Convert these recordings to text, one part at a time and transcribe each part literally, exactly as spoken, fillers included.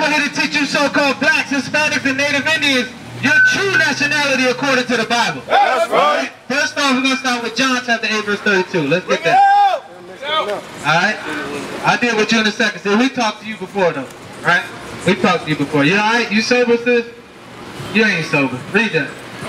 we're here to teach you so-called blacks, Hispanics, and Native Indians your true nationality according to the Bible. That's right. First off, we're going to start with John chapter eight, verse thirty-two. Let's get that. Alright? I'll deal with you in a second. See, we talked to you before, though. Right? We talked to you before. You alright? You sober, sis? You ain't sober. Read that.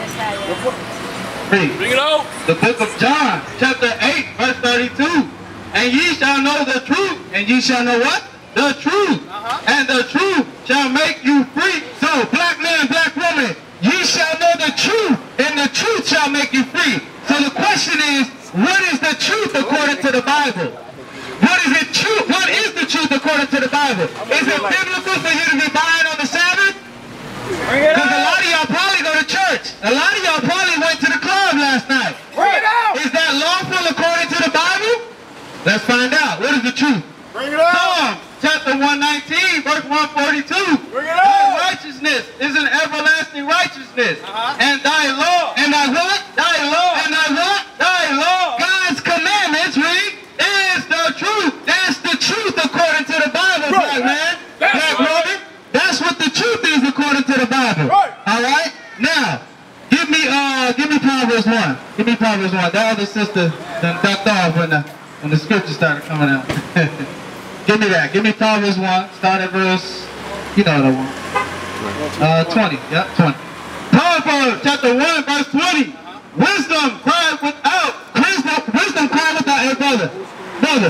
Read. Bring it out. The book of John, chapter eight, verse thirty-two. And ye shall know the truth, and ye shall know what? The truth. Uh-huh. And the truth shall make you free. So, black man, black woman, ye shall know the truth, and the truth shall make you free. So the question is, what is the truth according to the Bible? What is it true? What is the truth according to the Bible? Is it biblical for you to be buying on the Sabbath? Because a lot of y'all probably go to church. A lot of y'all probably went to the club last night. Bring it out. Is that lawful according to the Bible? Let's find out. What is the truth? Bring it out. Psalm chapter one nineteen, verse one forty-two. Bring it Thy out. righteousness is an everlasting righteousness. Uh-huh. And thy law. And thy what? Thy law. And thy what? Thy law. God's commandments, read, is the truth. That's the truth according to the Bible, Right. black man. That's Black right. woman. That's what the truth is according to the Bible. Right. All right? Now, give me uh give me Proverbs one. Give me Proverbs one. That other sister done ducked off when the when the scripture started coming out. Give me that. Give me Proverbs one. Start at verse, you know the one. Uh, twenty. Yep, twenty. Proverbs chapter one, verse twenty. Wisdom cried without. Wisdom, wisdom cried without. Hey, brother. Brother.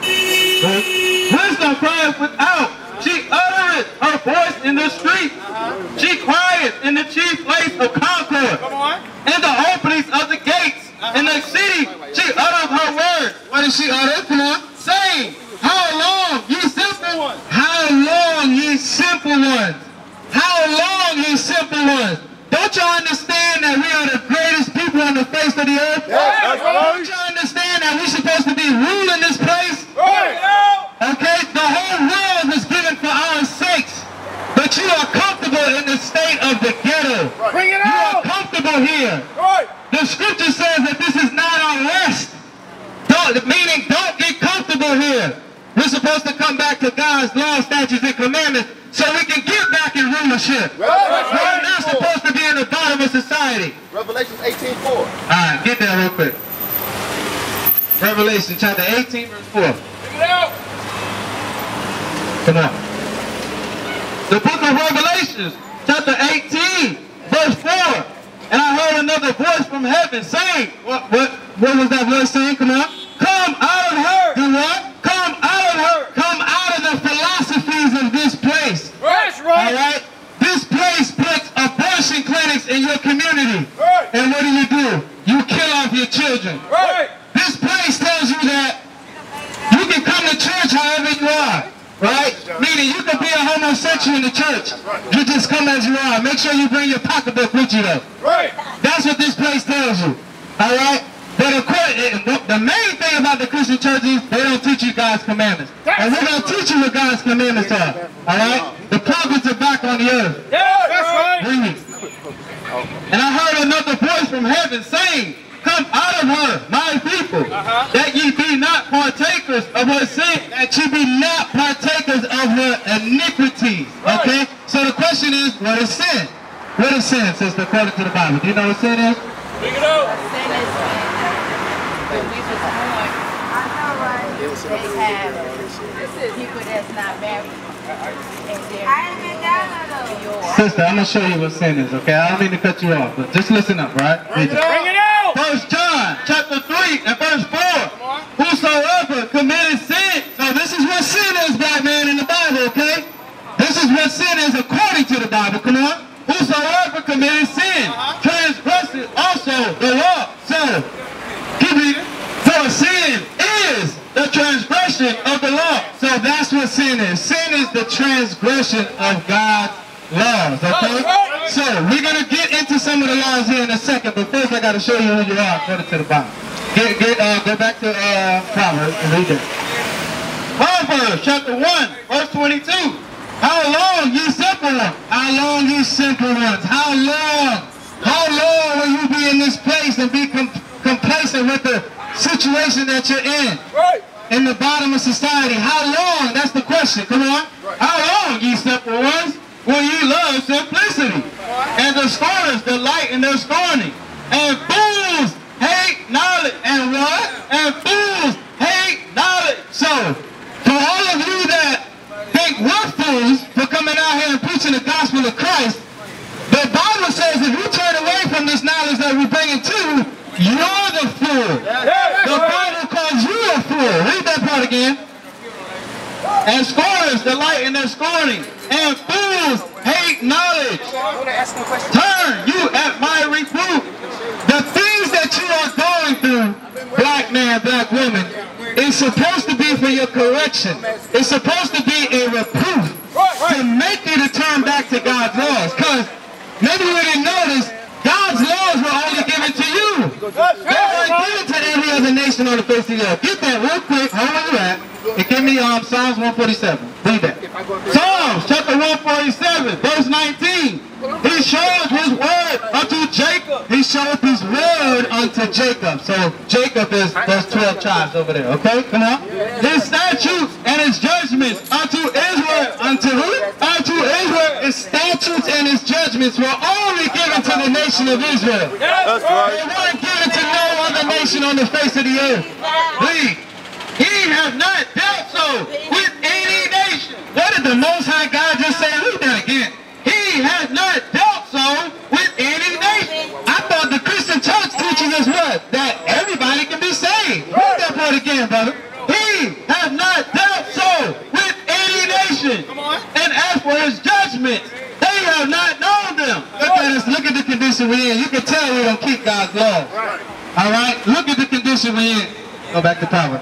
Wisdom cried without. She uttereth her voice in the street. She crieth in the chief place of concord. Come on. In the openings of the gates. In the city, she uttereth her words. What did she utter? Come on. Saying, how long, ye simple ones? How long, ye simple ones? How long, ye simple ones? Don't y'all understand that we are the greatest people on the face of the earth? Yeah, that's right. Don't y'all understand that we're supposed to be ruling this place? Right. Okay? The whole world is given for our sakes. But you are comfortable in the state of the ghetto. Right. Bring it You are out. comfortable here. Right. The scripture says that this is not our rest. Don't, meaning don't get comfortable here. We're supposed to come back to God's law, statutes, and commandments so we can get back in rulership. Right. We're not supposed to be in the bottom of society. Revelation eighteen four. Alright, get there real quick. Revelation chapter eighteen, verse four. Bring it out. Come on. The book of Revelations, chapter eighteen, verse four. And I heard another voice from heaven saying, what, what, what was that voice saying? Come on. Come out of her. Do what? Come out of her. Come out of the philosophies of this place. That's right. All right? This place puts abortion clinics in your community. Right. And what do you do? You kill off your children. Right. This place tells you that you can come to church however you are. Right? Meaning you can be a homosexual in the church. You just come as you are. Make sure you bring your pocketbook with you though. Right. That's what this place tells you. Alright? But according, the main thing about the Christian church is they don't teach you God's commandments. And we're going to teach you what God's commandments are. Alright? The prophets are back on the earth. Yeah, that's right. Read. And I heard another voice from heaven saying, come out of her, my people, uh-huh. that ye be not partakers of her sin, that ye be not partakers of her iniquities. Right. Okay? So the question is, what is sin? What is sin, sister, according to the Bible? Do you know what sin is? Bring it out. Sin is when we was born, they have people that's not married. Sister, I'm going to show you what sin is, okay? I don't mean to cut you off, but just listen up, right? Bring it out. Bring it out. First John, chapter three, and verse four. Whosoever committed sin. So this is what sin is, black man, in the Bible, okay? This is what sin is according to the Bible. Come on. Whosoever committed sin, uh-huh. transgresses also the law. So, keep reading. For sin is the transgression of the law. So that's what sin is. Sin is the transgression of God's laws, okay? So, we're going to get into some of the laws here in a second, but first I got to show you who you are according to the Bible. Get, get, uh, go back to uh, Proverbs and read that. Proverbs chapter one, verse twenty-two. How long, ye simple ones? How long, ye simple ones? How long? How long will you be in this place and be com complacent with the situation that you're in? Right. in the bottom of society? How long? That's the question. Come on. How long, ye simple ones, will ye love simplicity? And the scorners delight in their scorning. And fools hate knowledge. And what? And fools hate knowledge. So, for all of you that think we're fools for coming out here and preaching the gospel of Christ, the Bible says if you turn away from this knowledge that we're bringing to you, you're the fool. The Bible calls you a fool. Read that part again. And scorners delight in their scorning. And fools hate knowledge. Turn you at my reproof. The things that you are going through, black man, black woman, is supposed to be for your correction. It's supposed to be a reproof to make you to turn back to God's laws. Because maybe you didn't notice, God's laws were only given to you. They weren't given to every other nation on the face of the earth. Get that real quick. Hold where you at. And give me um, Psalms one forty-seven. Read that. Psalms chapter one forty-seven, verse nineteen. He showed his word unto Jacob. He showed his word unto Jacob. So Jacob is those twelve tribes over there. Okay, come on. His statutes and his judgments unto Israel. Unto who? Unto Israel. His statutes and his judgments were only given to the nation of Israel. That's right. They weren't given to no other nation on the face of the earth. Read. He has not dealt so with any nation. What did the Most High God just say? Read that again. He has not dealt so with any nation. I thought the Christian church teaches us what? That everybody can be saved. Read that part again, brother. He has not dealt so with any nation. And as for his judgments, they have not known them. Look at us. Look at the condition we're in. You can tell we don't keep God's law. All right? Look at the condition we're in. Go back to power.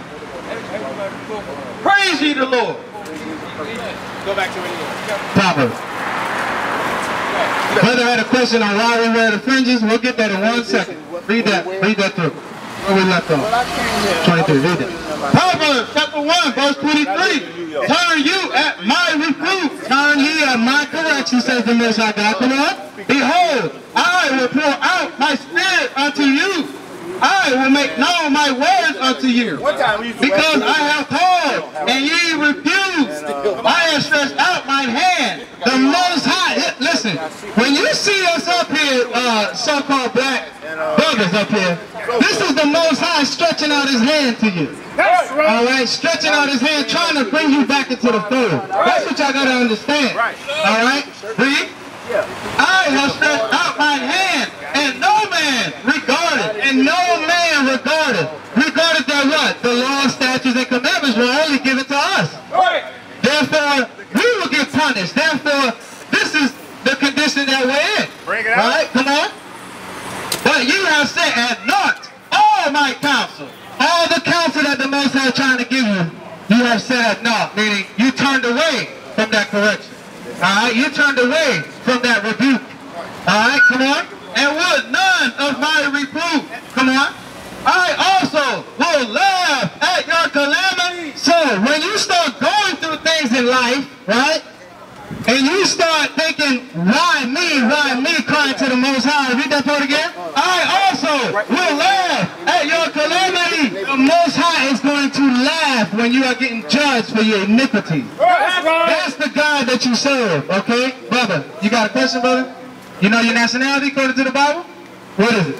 Praise ye the Lord. Go back to it. Proverbs. Brother had a question on why we wear the fringes. We'll get that in one second. Read that. Read that through. Where we left off. twenty-three. Read that. Proverbs chapter one, verse twenty-three. Turn you at my reproof. Turn ye at my correction, says the Most High God. Come on. Behold, I will pour out my spirit unto you. I will make known my words unto you. Because I have called, and ye refused. I have stretched out mine hand. The Most High. Listen, when you see us up here, uh, so-called black brothers up here, this is the Most High stretching out his hand to you. That's right. All right, stretching out his hand, trying to bring you back into the fold. That's what y'all got to understand. All right, read. I have stretched out my hand, and no man regarded, and no man regarded. Regarded that what? The law, statutes, and commandments were only given to us. Right. Therefore, we will get punished. Therefore, this is the condition that we're in. Bring it out. Right? Come on. But you have set at naught all my counsel. All the counsel that the Most High is trying to give you, you have set at naught. Meaning, you turned away from that correction. Alright, you turned away from that rebuke. Alright, come on. And would none of my reproof. Come on. I also will laugh at your calamity. So, when you start going through things in life, right? And you start thinking, why me, why me, crying to the Most High. Read that part again. I also will laugh at your calamity. The Most High is going to laugh when you are getting judged for your iniquity. That's right. That's the God that you serve, okay? Brother, you got a question, brother? You know your nationality according to the Bible? What is it?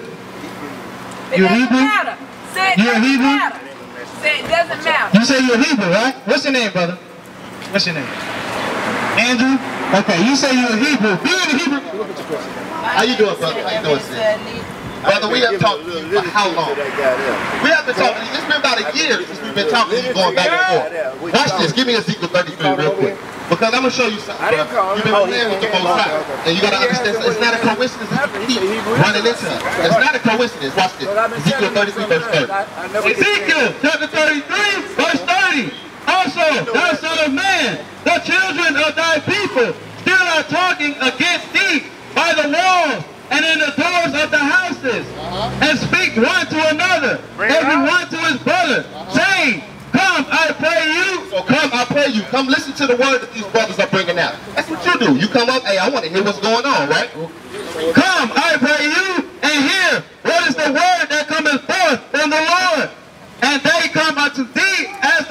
It You doesn't Hebrew? matter. Say it You're a doesn't Hebrew? matter. Say it doesn't matter. You say you're Hebrew, right? What's your name, brother? What's your name? Andrew? Okay, you say you're a Hebrew. Being a Hebrew. How you doing, brother? How you doing, sis? Brother, we have talked to you for how long? We have been talking to you. It's been about a year since we've been talking to you, going back and forth. Watch this. Give me Ezekiel thirty-three real quick. Because I'm going to show you something, bro. You've been playing with the Most High. And you got to understand, it's not a coincidence that you keep running into us. It's not a coincidence. Watch this. Ezekiel thirty-three, verse thirty. Ezekiel chapter thirty-three, verse thirty. Also, thou son of man, the children of thy people still are talking against thee by the walls and in the doors of the houses, and speak one to another, every one to his brother, saying, come, I pray you. So come, I pray you. Come listen to the word that these brothers are bringing out. That's what you do. You come up, hey, I want to hear what's going on, right? Come, I pray you, and hear what is the word that cometh forth from the Lord. And they come unto thee as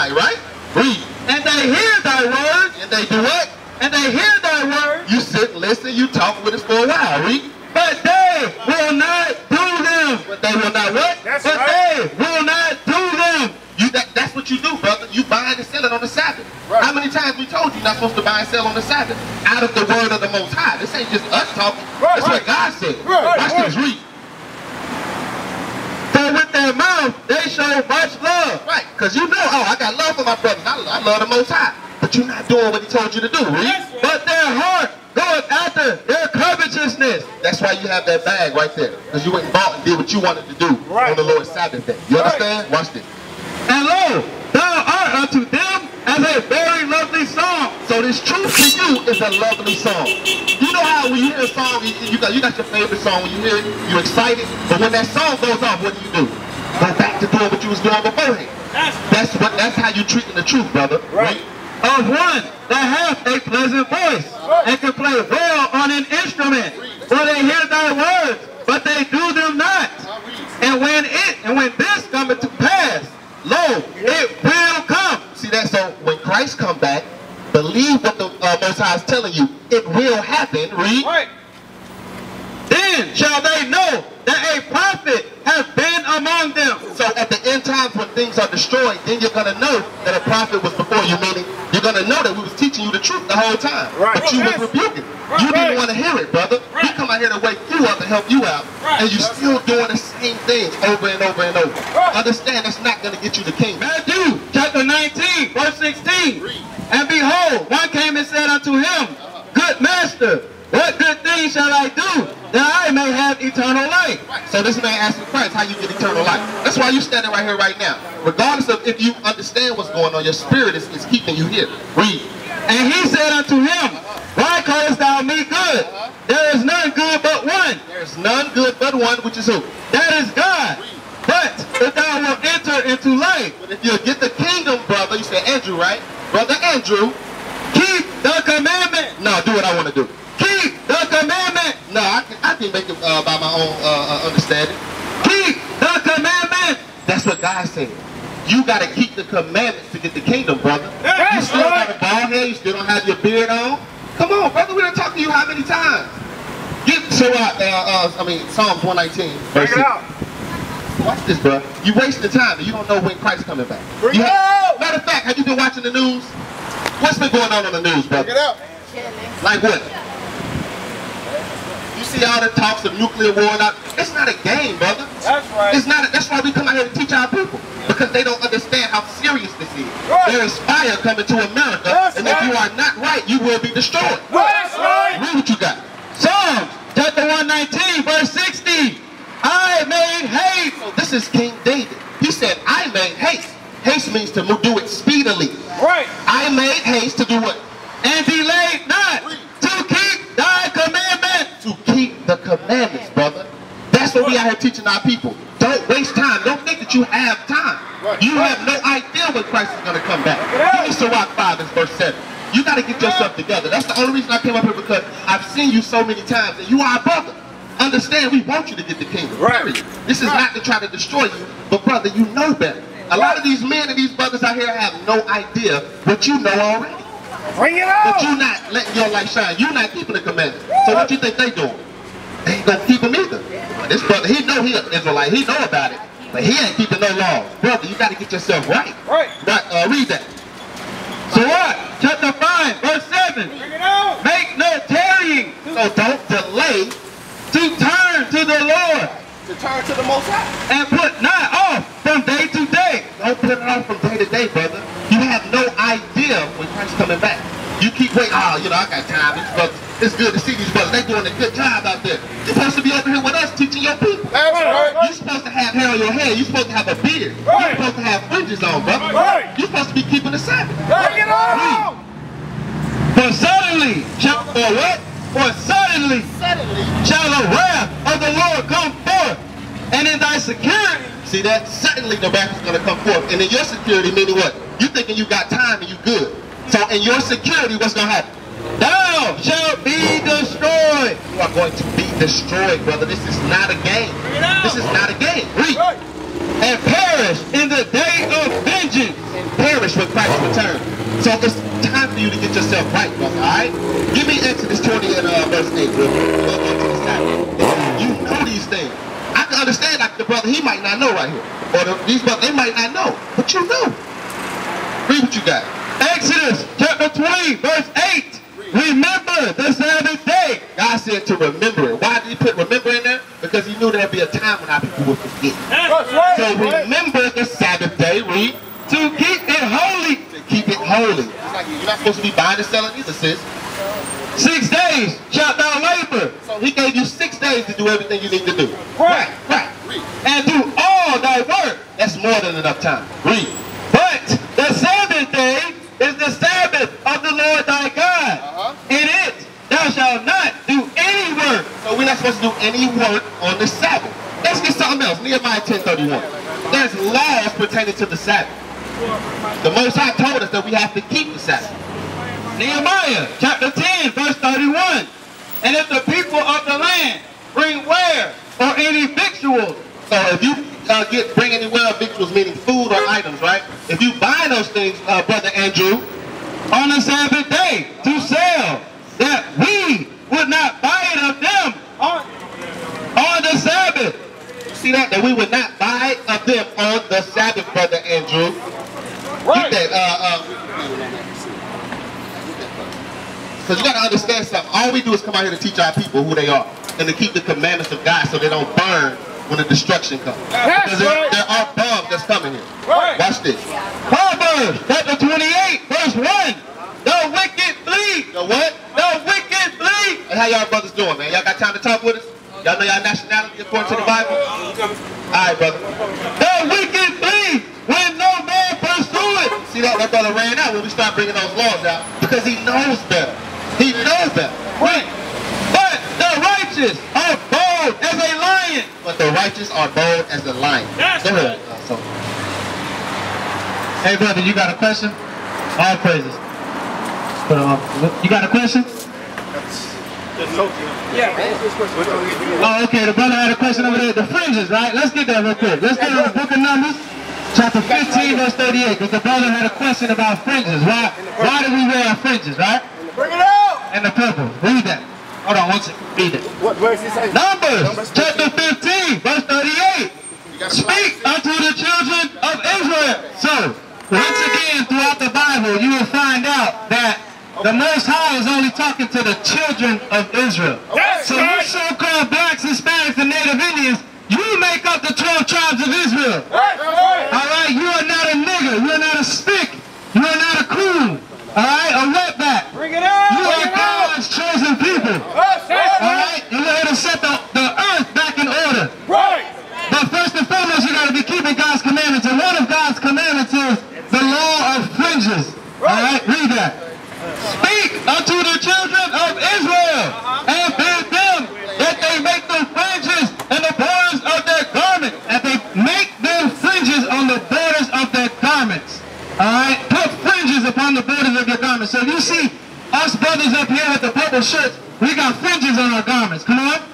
Israelite, right? Read. And they hear thy words. And they do what? And they hear thy words. You sit, listen, you talk with us for a while. Read. But they will not do them. But they will not what? That's But right. they will not do them. You that, that's what you do, brother. You buy and sell it on the Sabbath. Right. How many times we told you you're not supposed to buy and sell on the Sabbath? Out of the word of the Most High. This ain't just us talking. Right, That's right. what God said. Right, Watch right. this, read. For with their mouth they show much love. Right, because you know, oh, I got love for my brothers. I, I love the Most High. But you're not doing what he told you to do, read. Yes, right. But their heart goeth after their covetousness. That's why you have that bag right there. Because you went and bought and did what you wanted to do Right. on the Lord's Sabbath day. You Right. understand? Watch this. And lo, thou art unto them as a very lovely song. So this truth to you is a lovely song. You know how when you hear a song, you, you, got, you got your favorite song. When you hear it, you're excited. But when that song goes off, what do you do? Go back to doing what you was doing beforehand. That's That's what. That's how you treating the truth, brother. Right. Of one that hath a pleasant voice and can play well on an instrument. For they hear thy words, but they do them not. And when it and when this cometh to pass, lo, it will come. See that? So when Christ come back, believe what the uh, Most High is telling you. It will happen. Read. right. Then shall they know that a prophet hath been among them. So at the end times when things are destroyed, then you're going to know that a prophet was before you, meaning you're going to know that we was teaching you the truth the whole time. Right. But you Yes. was rebuking. Right. You didn't Right. want to hear it, brother. We Right. come out here to wake you up and help you out. Right. And you still doing the same things over and over and over. Right. Understand that's not going to get you the kingdom. Matthew chapter nineteen, verse sixteen. Read. And behold, one came and said unto him, Good master, what good thing shall I do that I may have eternal life? Right. So this man asking Christ how you get eternal life. That's why you're standing right here right now. Regardless of if you understand what's going on, your spirit is, is keeping you here. Read. And he said unto him, Why callest thou me good? There is none good but one, There's none good but one, which is who? that is God. But if thou wilt enter into life, But if you get the kingdom, brother, you said Andrew, right? Brother Andrew, keep the commandment. no, do what I want to do. Keep the commandment. No, I can, I can make it uh, by my own uh, uh, understanding. Keep the commandment. That's what God said. You got to keep the commandments to get the kingdom, brother. You That's still right. got a bald head, you still don't have your beard on. Come on, brother, we done talked to you how many times? Get to, uh, uh, uh, I mean, Psalms one nineteen. Bring verse it six. out. Watch this, bro. You wasting time and you don't know when Christ's coming back. Bring You it have- out. Matter of fact, have you been watching the news? What's been going on on the news, Bring brother? it out. Like what? You see all the talks of nuclear war and all. It's not a game, brother. That's right. It's not. A, that's why we come out here to teach our people, because they don't understand how serious this is. Right. There is fire coming to America, That's and if right. you are not right, you will be destroyed. That's right. Read what you got. Psalms chapter one nineteen, verse sixty. I made haste. So this is King David. He said, "I made haste." Haste means to do it speedily. Right. I made haste to do what? And delayed not to keep thy commandment. To keep the commandments, brother. That's what we out here teaching our people. Don't waste time. Don't think that you have time. Right. You have no idea when Christ is going to come back. Give me Sirach five and verse seven. You got to get yourself together. That's the only reason I came up here, because I've seen you so many times and you are a brother. Understand, we want you to get the kingdom. Right. Period. This is Right. not to try to destroy you, but brother, you know better. A lot of these men and these brothers out here have no idea what you know already. Bring it But out. you're not letting your light shine. You're not keeping the commandments. So what you think they doing? They ain't gonna keep them either. This brother, he know he an Israelite. He know about it, but he ain't keeping no laws. Brother, you got to get yourself right. Right. Right. Uh, read that. Sirach chapter five, verse seven. Bring it out. Make no tarrying So don't delay to turn to the Lord, to turn to the Most High. and put not off from day to day. Don't put it off from day to day, brother. You have no idea when Christ's coming back. You keep waiting. Oh, you know, I got time. These brothers, it's good to see these brothers. They're doing a good job out there. You're supposed to be over here with us teaching your people. That's right. You're supposed to have hair on your head. You're supposed to have a beard. Right. You're supposed to have fringes on, brother. Right. You're supposed to be keeping the Sabbath. Bring it out. For suddenly shall, or what? For suddenly Suddenly. shall the wrath of the Lord come forth, and in thy security See that? Suddenly the wrath is going to come forth. And in your security, meaning what? You thinking you got time and you good. So in your security, what's going to happen? thou shalt be destroyed. You are going to be destroyed, brother. This is not a game. Bring it out. This is not a game. Read. Right. and perish in the day of vengeance. Perish when Christ returns. So it's time for you to get yourself right, brother, all right? Give me Exodus twenty and uh, verse eight, bro. Go into the Sabbath. You know these things. I can understand like the brother, he might not know right here. Or the, these brothers, they might not know. But you know. Read what you got. Exodus chapter twenty, verse eight. Remember the Sabbath day. God said to remember it. Why did he put remember in there? Because he knew there'd be a time when our people would forget. So remember the Sabbath day, read. To keep it holy. To keep it holy. It's like you're not supposed to be buying and selling either, sis. Six days shalt thou labor. So he gave you six days to do everything you need to do. Right. Right. Read. And do all thy work. That's more than enough time. Read. But the seventh day is the Sabbath of the Lord thy God. Uh-huh. In it thou shalt not do any work. So we're not supposed to do any work on the Sabbath. Let's get something else. Nehemiah ten thirty-one. There's laws pertaining to the Sabbath. The Most High told us that we have to keep the Sabbath. Nehemiah chapter ten, verse thirty-one. And if the people of the land bring ware or any victuals. So if you uh, get bring anywhere of victuals, meaning food or items, right? If you buy those things, uh, Brother Andrew, on the Sabbath day to sell, that we would not buy it of them on, on the Sabbath. You see that? That we would not buy of them on the Sabbath, Brother Andrew. Right. Get that, uh, uh, because you got to understand something. All we do is come out here to teach our people who they are and to keep the commandments of God so they don't burn when the destruction comes. That's because there, right. there are bombs that's coming here. Right. Watch this. Proverbs chapter twenty-eight, verse one. The wicked flee. The what? The wicked flee. Hey, how y'all brothers doing, man? Y'all got time to talk with us? Y'all know y'all nationality according to the Bible? All right, brother. The wicked flee when no man pursue it. See that? That brother ran out when we start bringing those laws out because he knows better. He knows better. Right. But the righteous are bold as a lion. But the righteous are bold as a lion. That's Go ahead. right. Uh, so, Hey brother, you got a question? All praises. Put on. You got a question? Yeah. Oh, okay. The brother had a question over there. The fringes, right? Let's get that real quick. Let's get to the book of Numbers, chapter fifteen, verse thirty-eight. Because the brother had a question about fringes. Why? Why do we wear our fringes, right? Bring it out. And the purple. Read that. Hold on, one second. Read it. What verse is it? Numbers, chapter fifteen, verse thirty-eight. Speak unto the children of Israel. So, once again, throughout the Bible, you will find out that the Most High is only talking to the children of Israel. That's so right. you so-called blacks, Hispanics, and Native Indians, you make up the twelve tribes of Israel. That's right. All right? You are not a nigger. You are not a stick. You are not a coon. All right? A wetback. Bring it out. You Bring are it out. God's chosen people. That's right. All right? You're here to set the, the earth back in order. Right. But first and foremost, you got to be keeping God's commandments. And one of God's commandments is the law of fringes. All right? Read that. Speak unto the children of Israel and bid them that they make them fringes and the borders of their garments. That they make them fringes on the borders of their garments. All right? Put fringes upon the borders of your garments. So you see us brothers up here with the purple shirts, we got fringes on our garments. Come on.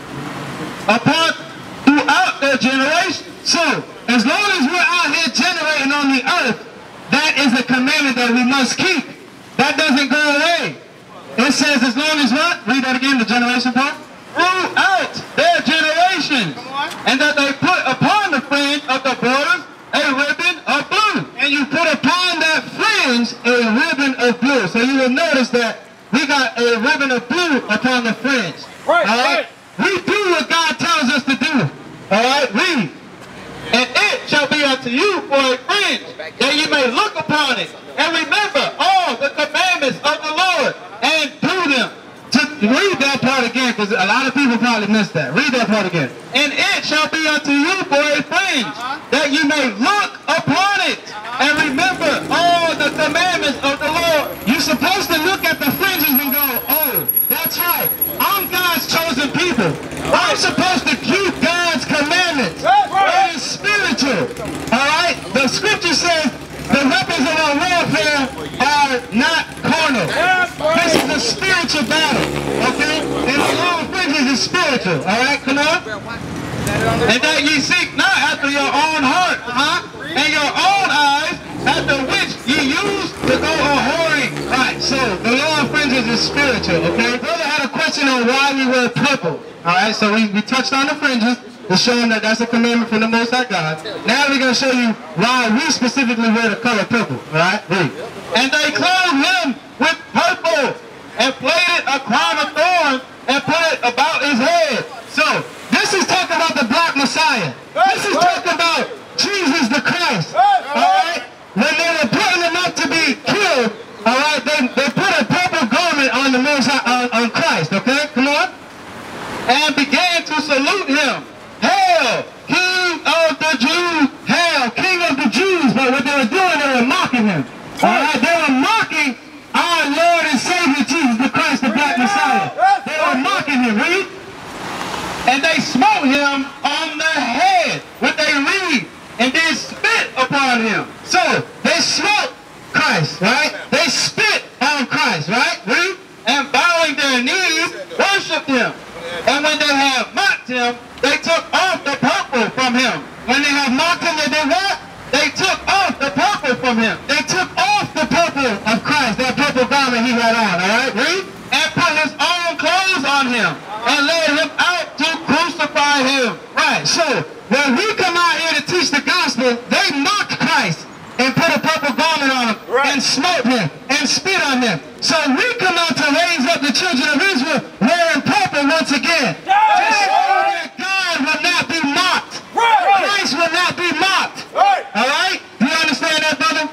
Upon throughout their generation. So, as long as we're out here generating on the earth, that is a commandment that we must keep. That doesn't go away. It says as long as what? Read that again, the generation part. Throughout their generations. And that they put upon the fringe of the borders a ribbon of blue. And you put upon that fringe a ribbon of blue. So you will notice that we got a ribbon of blue upon the fringe. Right, all right. We do what God tells us to do. All right, read. And it shall be unto you for a fringe, that you may look upon it, and remember all the commandments of the Lord, and do them. To read that part again, because a lot of people probably missed that. Read that part again. And it shall be unto you for a fringe, that you may look upon it, and remember all the commandments of the Lord. You're supposed to look at the fringes and go, oh, that's right. I'm God's chosen people. I'm supposed to keep God's commandments. It is spiritual. All right? The scripture says the weapons of our warfare are not carnal. This is a spiritual battle. Okay? And the law of fringes is spiritual. spiritual. All right, come on. And that ye seek not after your own heart, uh-huh, and your own eyes, after which ye use to go a-whoring. Right, so the law of fringes is spiritual, okay? Brother had a question on why we wear purple. All right, so we, we touched on the fringes to show him that that's a commandment from the Most High God. Now we're going to show you why we specifically wear the color purple. All right, read. And they clothed him with purple and plaited a crown of thorns and put it about his head. So, this is talking about the black Messiah. This is talking about Jesus the Christ. Alright? When they were putting him up to be killed, alright, they, they put a purple garment on the Most High, on, on Christ, okay? Come on. And began to salute him. Hail, King of the Jews. Hail, King of the Jews. But what they were doing, they were mocking him. Alright? They were mocking our Lord and Savior Jesus the Christ, the black Messiah. They were mocking him. Read. And they smote him on the head with a reed, and then spit upon him. So, they smote Christ, right? They spit on Christ, right? Read. And bowing their knees, worshipped him. And when they had mocked him, they took off the purple from him. When they had mocked him, they did what? They took off the purple from him. They took off the purple of Christ, that purple garment he had on, all right? Read. And put his own clothes on him, and led him out to crucify him. Right, so when we come out here to teach the gospel, they mocked Christ and put a purple garment on him, right, and smote him and spit on him. So we come out to raise up the children of Israel wearing purple once again. Yeah. To show that God will not be mocked. Right. Christ will not be mocked. Right. All right? Do you understand that, brother?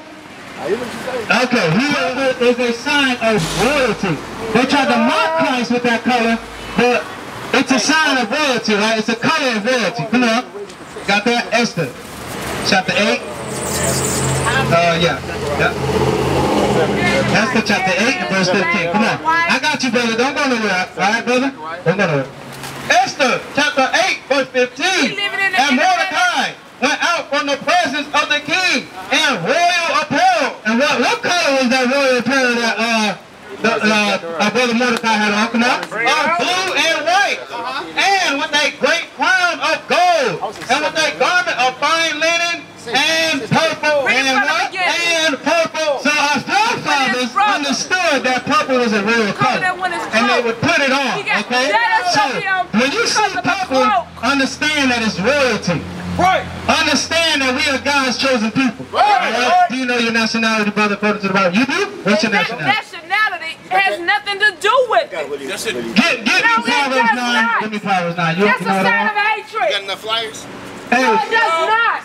Okay, here is a sign of royalty. They tried to mock Christ with that color, but it's a sign of royalty, right? It's a color of royalty. Come on. Got that? Esther, chapter eight. Uh, yeah. yeah. Esther, chapter eight, and verse fifteen. Come on. I got you, brother. Don't go nowhere. All right, brother? Don't go nowhere. Esther, chapter eight, verse fifteen. And Mordecai went out from the presence of the king in royal apparel. And what, what color was that royal apparel that uh, the, uh, our brother Mordecai had on? Come on. Uh, blue and white. And with a great crown of gold. And with a garment of fine linen and purple. And what? And purple. So our forefathers understood that purple was a royal color. And they would put it on. Okay? So when you see purple, understand that it's royalty. Right. Understand that we are God's chosen people. Right. Right. Do you know your nationality, brother, according to the Bible? You do? What's your nationality? Nationality has nothing to do with it. Get, get no, me Proverbs nine. Give me Proverbs nine. You, That's you know a sign that? of hatred. You got enough flyers? Hey. No, it does not.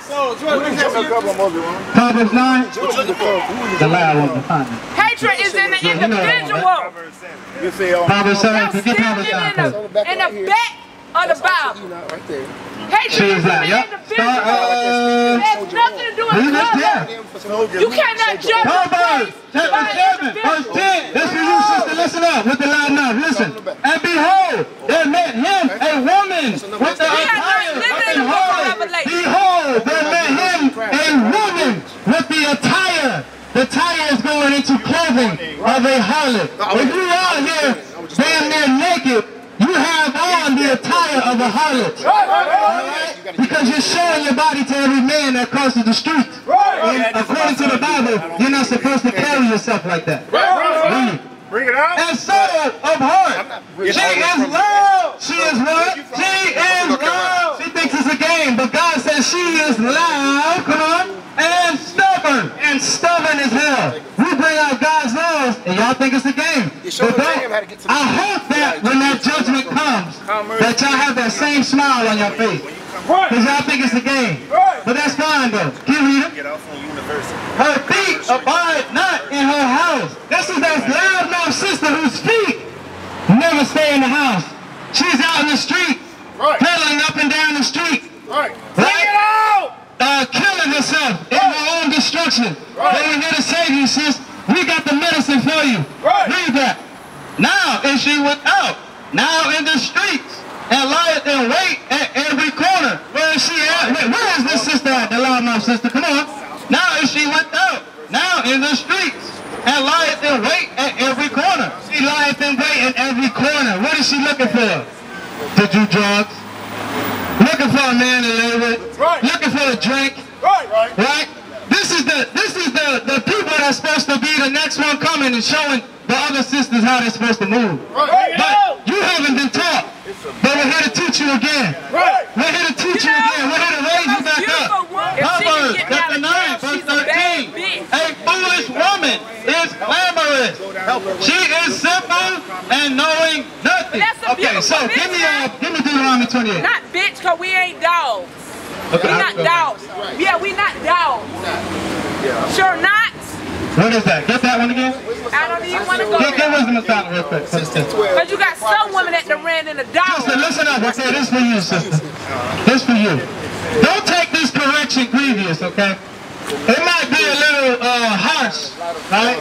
Proverbs nine? The loud one behind me. Hatred is in the individual. Proverbs seven. Get Proverbs nine. In the back of the Bible. Hatred is in the individual. It has nothing to do with color. You cannot judge Proverbs chapter seven, verse ten. This is you, sister. Listen up with the loud mouth. Listen. And behold, there met him a woman with the attire of a harlot. Behold, there met him a woman with the attire. The attire is going into clothing of a harlot. If you are here damn near naked, you have on the attire of a harlot. Right? Because you're showing your body to every man that crosses the street. And according to the Bible, you're not supposed to carry yourself like that. Read. Bring it out. And so of heart. She is loud. She is what? She is loud. She thinks it's a game, but God says she is loud. Come on. And stubborn. And stubborn as hell. We bring out God's laws, and y'all think it's a game. But don't, I hope that when that judgment comes, that y'all have that same smile on your face. Because y'all think it's a game. But that's fine, though. Keep reading. Her feet abide not in her house. This is that loud-mouthed sister whose feet never stay in the house. She's out in the street, right, pedaling up and down the street. Right. Bring it out! Uh, killing herself in her own destruction. Right. But we're here to save you, sis. We got the medicine for you. Right. Read that. Now is she without, now in the streets, and lieth in wait at every corner. Where is she at? Wait, where is this sister at? The loudmouth sister. Come on. Now is she without, now in the streets, and lieth in wait at every corner. She lieth in wait at every corner. What is she looking for? to do drugs, looking for a man to live with, right. looking for a drink, Right. Right. right? This is the this is the the people that's supposed to be the next one coming and showing the other sisters how they're supposed to move. Right. But you haven't been taught. But we're here to teach you again. Right. We're here to teach you, you know, again. We're here to raise you back up. Proverbs chapter nine, verse thirteen. A foolish woman is clamorous. She is simple and knowing nothing. Okay, so give me uh, give me Deuteronomy twenty-eight. Not bitch, cause we ain't dogs. Okay, we not dogs. Yeah, we not dogs. Sure not. What is that? Get that one again? I don't even want to go Get, there. get wisdom of Solomon real quick. Because you got some women that done ran in the dog. Sister, listen up. Okay, this for you, sister. This for you. Don't take this correction grievous, okay? It might be a little uh, harsh, right?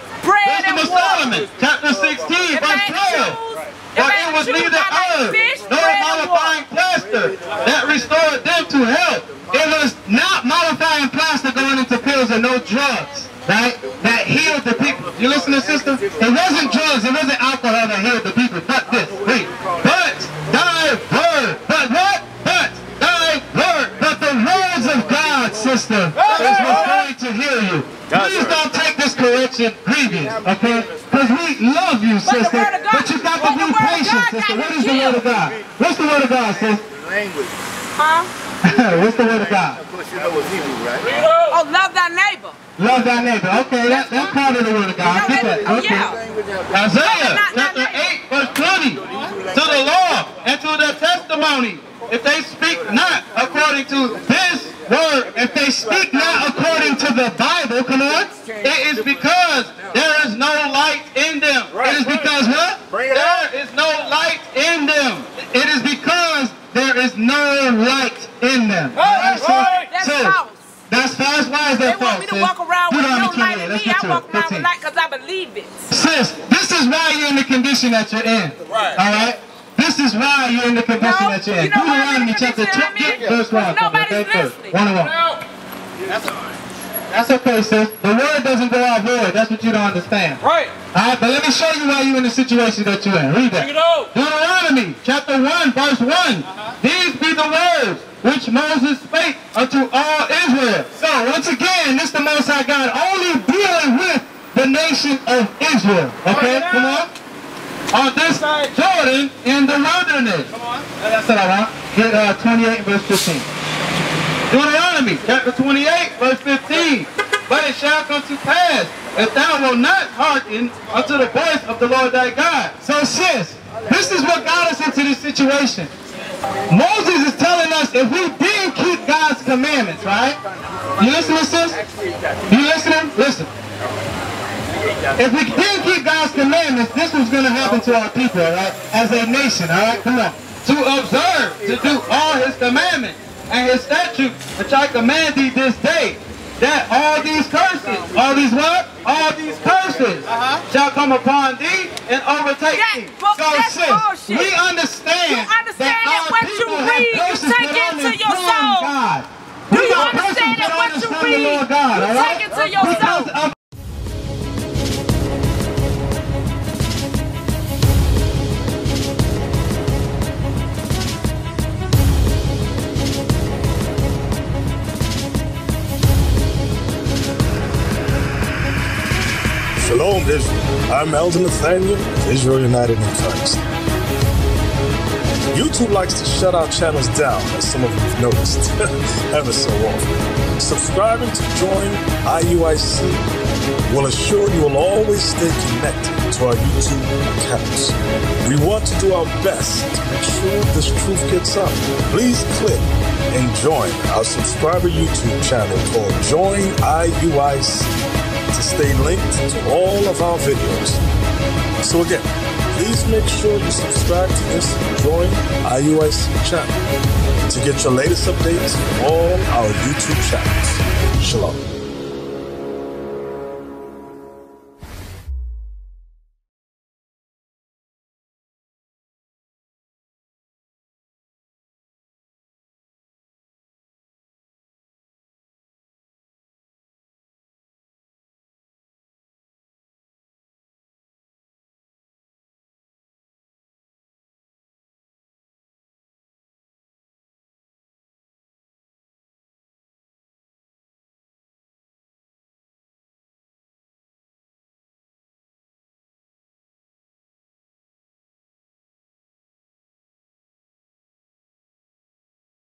Bread Wisdom and of water. Solomon, chapter sixteen, verse twelve. For it was neither herb nor modifying plaster that restored them to health. It was not modifying plaster going into pills and no drugs, right? That healed the people. You listen to sister? It wasn't drugs, it wasn't alcohol that healed the people. But this, wait. But thy word. But what? But thy word. But the words of God, sister, is what's going to heal you. Please don't take this correction grievous, okay? Because we love you, sister. But you got to be patient, sister. What is the word of God? What's the word of God, sister? Language. Huh? What's the word of God? Of course, you know what's Hebrew, right? Oh, love thy neighbor. Love thy neighbor. Okay, that, that's part of the word of God. I get that. Okay. Yeah. Isaiah chapter eight, verse twenty. To the law and to the testimony, if they speak not according to this word, if they speak not according to the Bible, come on, it is because there is no light in them. It is because what? There is no light in them. It is because there is no light in them. Right, so, right. so, That's false. That's false. Why is that they false? want me to walk around with no light in me. I walk around with light because I believe it. Sis, this is why you're in the condition that you're in. Right. All right? This is why you're in the condition No, that you're in. you know why I'm in Deuteronomy the chapter condition two, I'm in? verse one. Nobody's Okay, listening. one and one. That's all right. That's okay, sis. The word doesn't go out void. That's what you don't understand. Right. All right, but let me show you why you're in the situation that you're in. Read that. Bring it out. Deuteronomy chapter one, verse one. Uh-huh. These be the words which Moses spake unto all Israel. So, once again, this the Most High God only dealing with the nation of Israel. Okay, come on. On this side Jordan in the wilderness. Come on. That's what I want. Get uh, twenty-eight verse fifteen. Deuteronomy chapter twenty-eight verse fifteen. But it shall come to pass, if thou wilt not hearken unto the voice of the Lord thy God. So sis, this is what got us into this situation. Moses is telling us if we didn't keep God's commandments, right? You listening, sis? You listening? Listen. If we didn't keep God's commandments, this was going to happen to our people, all right? As a nation, all right? Come on. To observe, to do all his commandments and his statutes, which I command thee this day, that all these curses, all these what? All these curses uh-huh. shall come upon thee and overtake that, thee. But so that's sis, bullshit. we understand, you understand that, that our what you people have read, you curses take put on into them your from soul. God. Do We you got understand persons that put what on us you from the read, Lord God, you all right? take into your Because soul. of Shalom, Israel. I'm Elder Nathaniel of Israel United in Christ. YouTube likes to shut our channels down, as some of you have noticed, ever so often. Subscribing to join I U I C will assure you will always stay connected to our YouTube accounts. We want to do our best to make sure this truth gets out. Please click and join our subscriber YouTube channel called Join I U I C to stay linked to all of our videos. So again, please make sure you subscribe to this Join I U I C channel to get your latest updates from all our YouTube channels. Shalom.